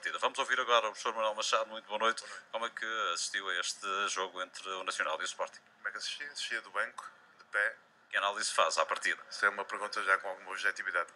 partida. Vamos ouvir agora o professor Manuel Machado. Muito boa noite. Como é que assistiu a este jogo entre o Nacional e o Sporting? Como é que assisti? Assistia do banco, de pé. Que análise faz à partida? Isso é uma pergunta já com alguma objetividade.